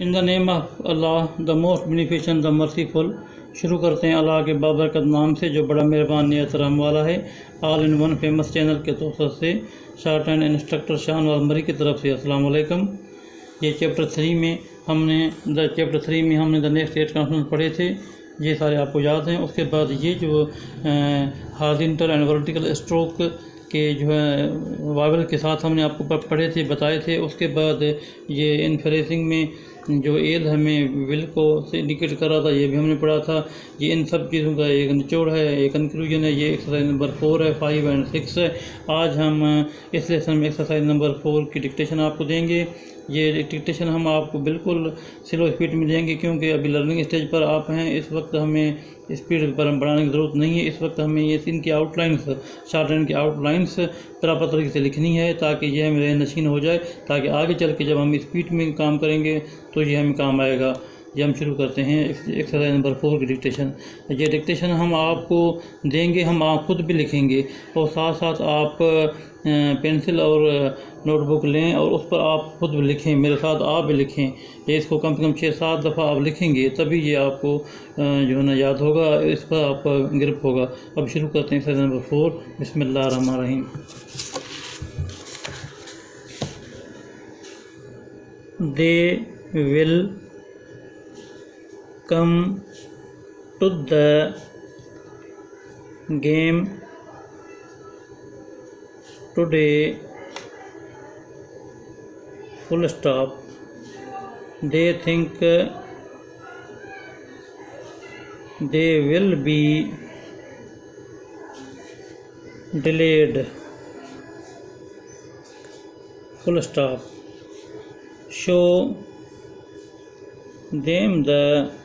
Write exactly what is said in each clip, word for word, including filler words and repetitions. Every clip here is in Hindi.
In the name of Allah the most beneficent the merciful. शुरू करते हैं अल्लाह के बाबरकत नाम से जो बड़ा मेहरबान नियत रहम वाला है। All in one famous channel के तौर से शार्ट एंड इंस्ट्रक्टर शान और मरी की तरफ से अस्सलाम वालेकुम। ये चैप्टर थ्री में हमने द चैप्टर थ्री में हमने द नेक्स्ट स्टेट कॉन्फ्रेंस पढ़े थे, ये सारे आपको याद हैं। उसके बाद ये जो हॉरिज़ॉन्टल एंड वर्टिकल स्ट्रोक के जो है वावल के साथ हमने आपको पढ़े थे, बताए थे। उसके बाद ये इन फ्रेसिंग में जो एल हमें विल को से इंडिकेट कर रहा था, ये भी हमने पढ़ा था। ये इन सब चीज़ों का एक निचोड़ है, एक कंक्लूजन है। ये एक्सरसाइज नंबर फोर है, फाइव एंड सिक्स है। आज हम इस लेसन में एक्सरसाइज नंबर फोर की डिक्टेशन आपको देंगे। ये डिक्टेशन हम आपको बिल्कुल स्लो स्पीड में देंगे क्योंकि अभी लर्निंग स्टेज पर आप हैं। इस वक्त हमें स्पीड पर बढ़ाने की ज़रूरत नहीं है। इस वक्त हमें ये इनकी आउटलाइंस, शॉर्ट हैंड की आउटलाइंस प्रॉपर तरीके से लिखनी है ताकि ये हमें जहन नशीन हो जाए, ताकि आगे चल के जब हम स्पीड में काम करेंगे तो ये हमें काम आएगा। ये हम शुरू करते हैं एक्सरसाइज नंबर फोर की डिक्टेशन। ये डिक्टेशन हम आपको देंगे, हम आप खुद भी लिखेंगे और साथ साथ आप पेंसिल और नोटबुक लें और उस पर आप खुद भी लिखें, मेरे साथ आप भी लिखें। ये इसको कम से कम छः सात दफ़ा आप लिखेंगे तभी ये आपको जो है ना याद होगा, इस पर आप गिरफ्त होगा। अब शुरू करते हैं एक्सरसाइज नंबर फोर। बिस्मिल्लाह रहमान रहीम। They will come to the game today, full stop. They think they will be delayed, full stop. Show them the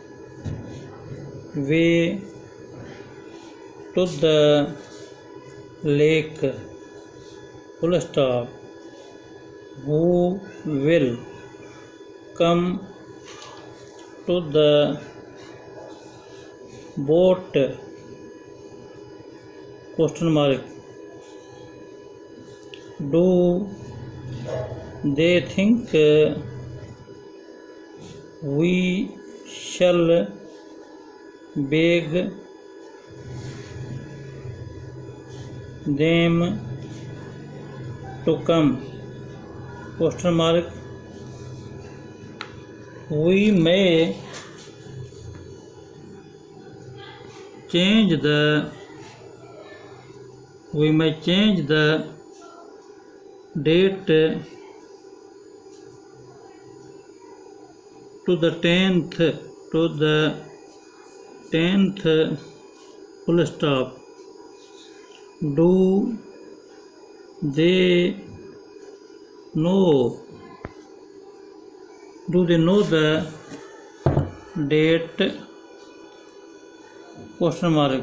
way to the lake, full stop. Who will come to the boat, question mark. Do they think we shall beg them to come, question mark. We may change the we may change the date to the tenth to the tenth, full stop. Do they know do they know the date, question mark.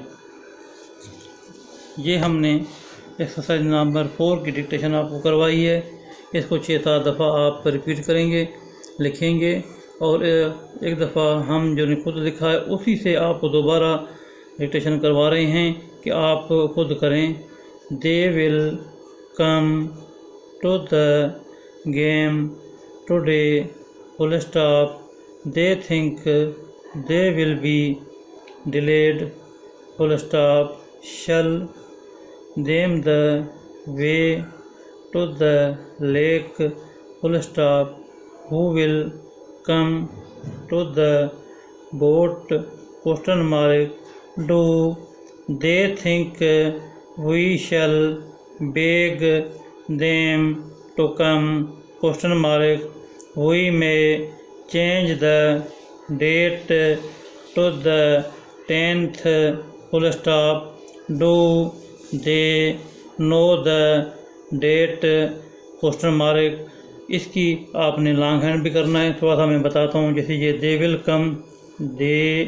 ये हमने एक्सरसाइज नंबर फोर की डिक्टेशन आपको करवाई है। इसको छः सात दफ़ा आप रिपीट करेंगे, लिखेंगे और एक दफ़ा हम जो ने खुद लिखा है उसी से आपको दोबारा डिक्टेशन करवा रहे हैं कि आप खुद करें। They will come to the game today, full stop. They think they will be delayed, full stop. Shall them the way to the lake, full stop. Who will come to the boat, question mark. Do they think we shall beg them to come, question mark. We may change the date to the tenth, full stop. Do they know the date, question mark. इसकी आपने लॉन्ग हैंड भी करना है। थोड़ा सा मैं बताता हूँ। जैसे ये they will come, they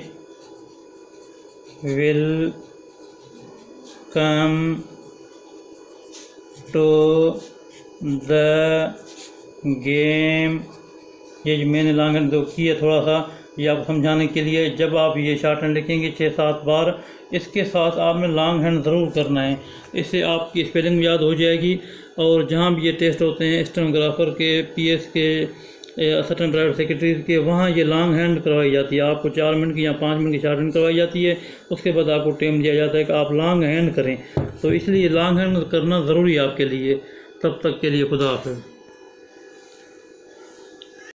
will come to the game, ये जो मैंने लॉन्ग हैंड की है थोड़ा सा ये आपको समझाने के लिए। जब आप ये शॉर्ट हैंड लिखेंगे छः सात बार, इसके साथ आपने लॉन्ग हैंड ज़रूर करना है, इससे आपकी स्पेलिंग याद हो जाएगी। और जहाँ भी ये टेस्ट होते हैं स्टेनोग्राफर के, पीएस के सर्टन प्राइवेट सेक्रेटरीज के, वहाँ ये लॉन्ग हैंड करवाई जाती है। आपको चार मिनट की या पाँच मिनट की शॉर्ट हैंड करवाई जाती है, उसके बाद आपको टाइम दिया जाता है कि आप लॉन्ग हैंड करें। तो इसलिए लॉन्ग हैंड करना ज़रूरी है आपके लिए। तब तक के लिए खुदा हाफ़िज़।